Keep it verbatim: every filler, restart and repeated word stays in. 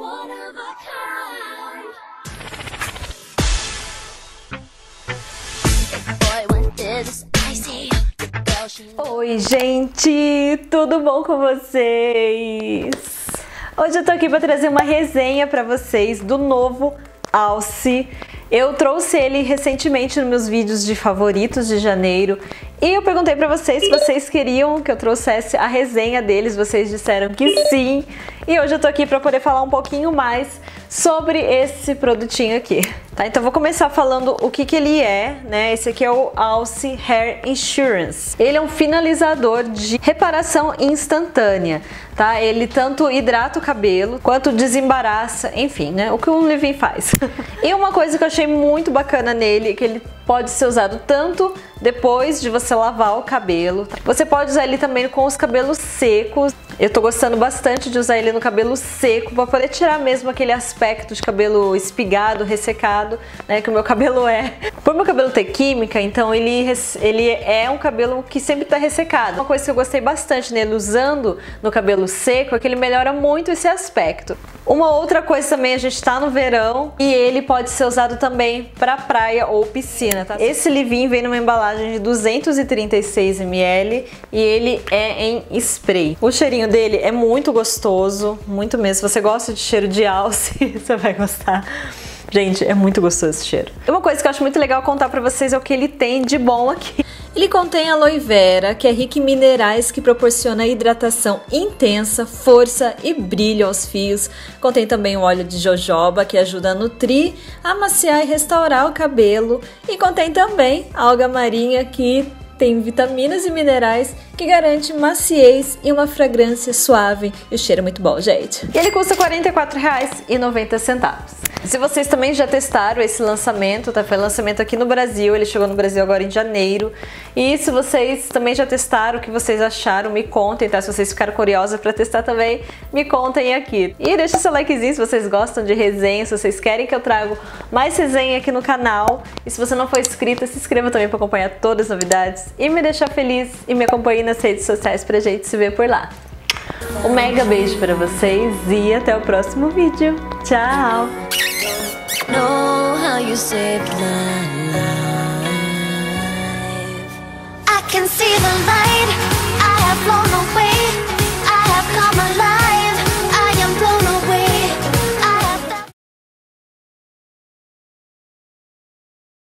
Oi, gente, tudo bom com vocês? Hoje eu tô aqui para trazer uma resenha para vocês do novo Alce. Eu trouxe ele recentemente nos meus vídeos de favoritos de janeiro e eu perguntei para vocês se vocês queriam que eu trouxesse a resenha deles, vocês disseram que sim. E hoje eu tô aqui para poder falar um pouquinho mais sobre esse produtinho aqui, tá? Então vou começar falando o que que ele é, né? Esse aqui é o Alce Hair Insurance. Ele é um finalizador de reparação instantânea, tá? Ele tanto hidrata o cabelo quanto desembaraça, enfim, né? O que um leave-in faz. E uma coisa que eu achei muito bacana nele é que ele pode ser usado tanto depois de você lavar o cabelo. Você pode usar ele também com os cabelos secos. Eu tô gostando bastante de usar ele no cabelo seco para poder tirar mesmo aquele aspecto de cabelo espigado, ressecado, né, que o meu cabelo é. Por meu cabelo ter química, então ele, ele é um cabelo que sempre tá ressecado. Uma coisa que eu gostei bastante nele usando no cabelo seco é que ele melhora muito esse aspecto. Uma outra coisa também, a gente tá no verão e ele pode ser usado também para praia ou piscina, tá? Esse leave-in vem numa embalagem de duzentos e trinta e seis mililitros e ele é em spray. O cheirinho dele é muito gostoso, muito mesmo. Se você gosta de cheiro de alce, você vai gostar. Gente, é muito gostoso esse cheiro. Uma coisa que eu acho muito legal contar pra vocês é o que ele tem de bom aqui. Ele contém aloe vera, que é rico em minerais que proporciona hidratação intensa, força e brilho aos fios. Contém também o óleo de jojoba, que ajuda a nutrir, amaciar e restaurar o cabelo. E contém também a alga marinha, que tem vitaminas e minerais que garante maciez e uma fragrância suave. E o cheiro é muito bom, gente. E ele custa quarenta e quatro reais e noventa centavos. Se vocês também já testaram esse lançamento, tá? Foi lançamento aqui no Brasil, ele chegou no Brasil agora em janeiro. E se vocês também já testaram, o que vocês acharam, me contem, tá? Se vocês ficaram curiosos para testar também, me contem aqui. E deixa seu likezinho se vocês gostam de resenha, se vocês querem que eu traga mais resenha aqui no canal. E se você não for inscrita, se inscreva também para acompanhar todas as novidades e me deixar feliz e me acompanhe nas redes sociais pra gente se ver por lá. Um mega beijo para vocês e até o próximo vídeo. Tchau! Know how you saved my life. I can see the light.